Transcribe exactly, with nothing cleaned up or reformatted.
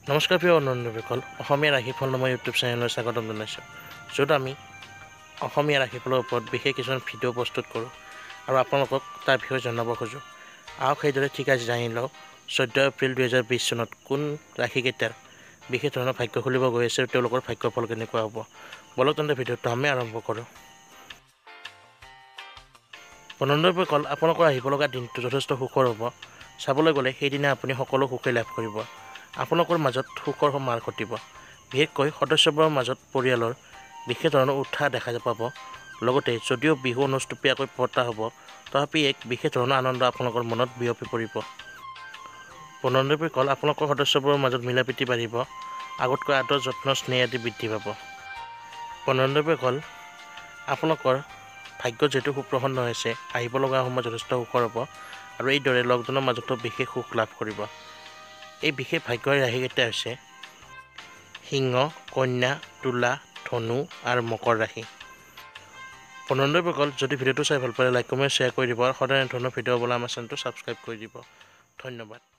নমস্কাৰ প্ৰিয় বন্ধুসকল, অসমীয়া ৰাশিফল নামৰ ইউটিউব চেনেললৈ স্বাগতম জনাইছোঁ, য'ত আমি অসমীয়া ৰাশিফলৰ ওপৰত বিশেষ কিছুমান ভিডিঅ' প্ৰস্তুত কৰোঁ আৰু আপোনালোকক তাৰ বিষয়ে জনাব খোজোঁ। আহক সেইদৰে ঠিক আছে জানি লওঁ চৈধ্য এপ্ৰিল দুহেজাৰ বিছ চনত কোন ৰাশিকেইটাৰ বিশেষ ধৰণৰ ভাগ্য খুলিব গৈ আছে আৰু তেওঁলোকৰ ভাগ্যফল কেনেকুৱা হ'ব। বলক তেন্তে ভিডিঅ'টো আমি আৰম্ভ কৰোঁ। বন্ধুসকল, আপোনালোকৰ আহিব লগা দিনটো যথেষ্ট সুখৰ হ'ব। চাবলৈ গ'লে সেইদিনা আপুনি সকলো সুখেই লাভ কৰিব। আপোনালোকৰ মাজত সুখৰ সমাৰ ঘটিব। বিশেষকৈ সদস্যবোৰৰ মাজত পৰিয়ালৰ বিশেষ ধৰণৰ উৎসাহ দেখা পাব। লগতে যদিও বিহু অনুষ্টুপীয়াকৈ পতা হ'ব, তথাপি এক বিশেষ ধৰণৰ আনন্দ আপোনালোকৰ মনত বিয়পি পৰিব। বন্ধুসকল, আপোনালোকৰ সদস্যবোৰৰ মাজত মিলা প্ৰীতি বাঢ়িব। আগতকৈ আদৰ যত্ন স্নেহ আদি বৃদ্ধি পাব। বন্ধুসকল, আপোনালোকৰ ভাগ্য যিহেতু সুপ্ৰসন্ন হৈছে, আহিব লগা সময় যথেষ্ট সুখৰ হ'ব আৰু এইদৰে লকডাউনৰ মাজতো বিশেষ সুখ লাভ কৰিব। এই বিশেষ ভাগ্যৰ ৰাশিকেইটা হৈছে সিংহ, কন্যা, তুলা, ধনু আৰু মকৰ ৰাশি। বন্ধুসকল, যদি ভিডিঅ'টো চাই ভাল পালে লাইক কমেণ্ট শ্বেয়াৰ কৰি দিব আৰু সদায় ধৰণৰ ভিডিঅ' পাবলৈ আমাৰ চেনেলটো ছাবস্ক্ৰাইব কৰি দিব। ধন্যবাদ।